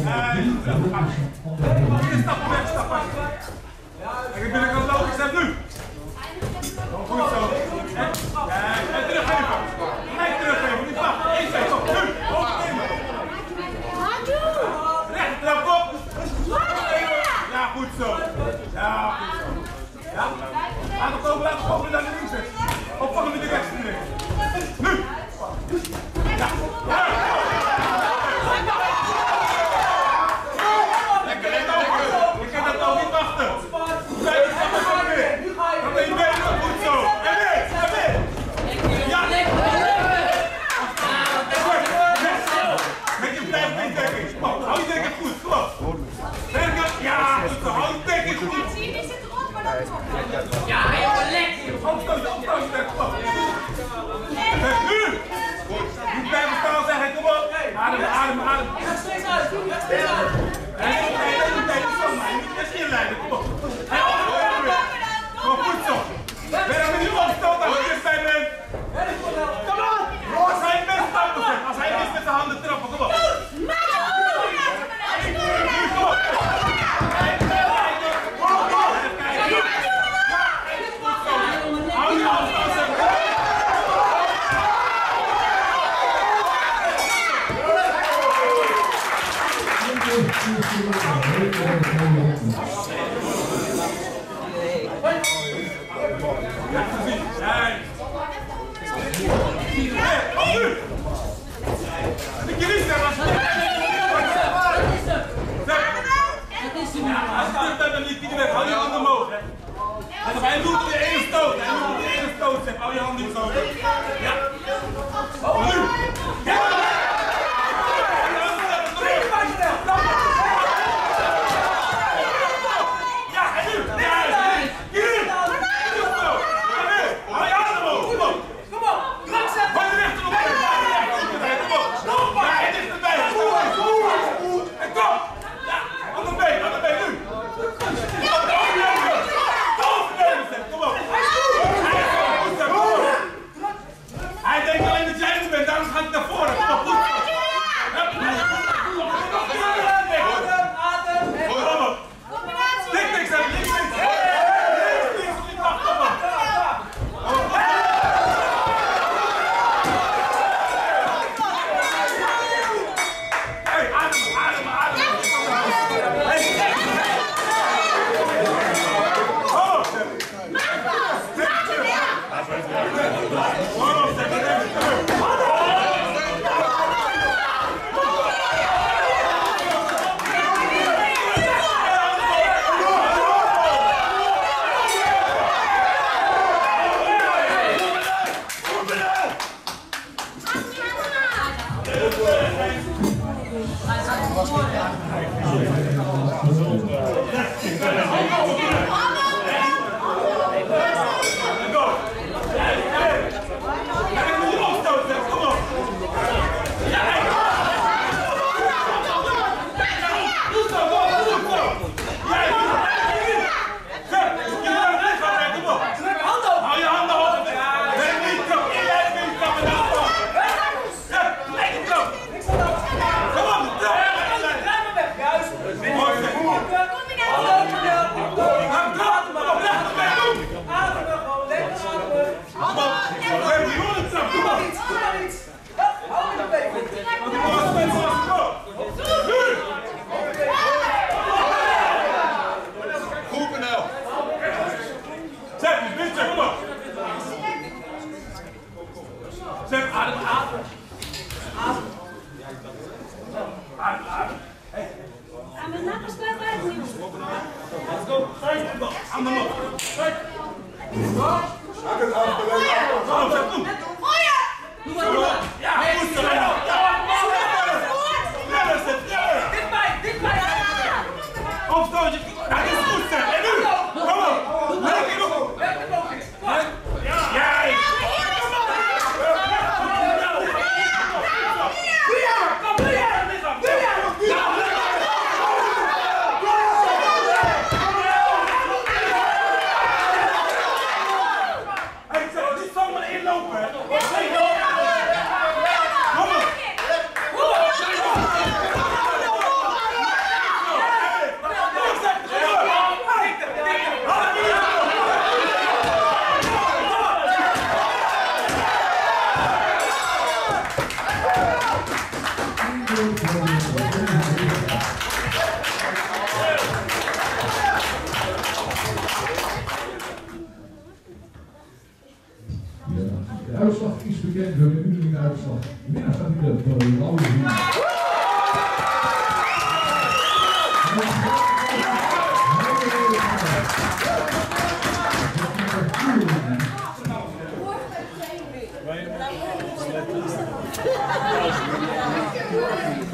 Eerst stappen, wegstappen. En ik ben er kan lopen, ik zet nu. Goed zo. En teruggeven. Gelijk teruggeven, niet wachten. 1, 2, op, nu. Overnemen. Recht, trap op. Ja, goed zo. Ja, goed zo. Ja? Laat hem komen, naar de links zetten. Opvangen met de rechts. Nu. Ja. Lekker, ik kan dat nou niet wachten. Blijf het van me weer. Dan ben je benen goed zo. En weer. Ja. Met je blijft niet dekking. Hou je dekking goed, klopt. Werken. Ja, goed zo. Hou je dekking goed. Ja, helemaal lekker. Opstootje, klopt. Nu. Niet blijven staan zeggen, kom op. Adem. Rechts steeds uit. Nee, je moet best inleiden, kom op. Kom goed zo. Ben je niet opstoot als je bij bent? Kom op. Als hij best stappen zet, als hij is met zijn handen trappen, kom op. Hou je afstand zeggen. Hou je handen omhoog. Hij doet de ene stoot. Hou je handen niet zo. Ja. Nu. Ja. Kom op! is bekend door de unanieme uitslag. De winnaar staat in de blauwe ring. Morgen